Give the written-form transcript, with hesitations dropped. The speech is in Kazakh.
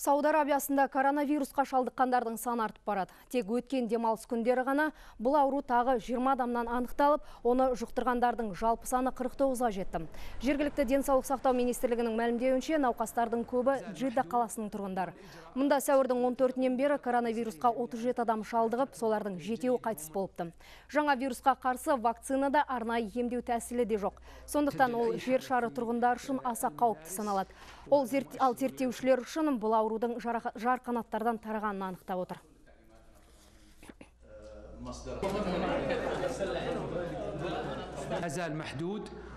Сауд Арабиясында коронавирусқа шалдыққандардың саны артып барады. Тек өткен демалыс күндері ғана бұл ауру тағы 20 адамнан анықталып, оны жұқтырғандардың жалпы саны 49-ға жетті. Жергілікті денсаулық сақтау министрлігінің мәлімдеуінше, науқастардың көбі Джидда қаласының тұрғындары. Мұнда сәуірдің 14-нен бері коронавирусқа 37 адам шалдығып, солардың 7-і қайтыс болыпты. Жаңа вирусқа қарсы вакцинада арнайы емдеу тәсілі де жоқ. Сондықтан ол жер шары тұрғындар үшін аса қауіпті саналады. Ал зерттеушілер үшін бұл аурудың жар қанаттардан тарағанын анықтап отыр. ما زال محدود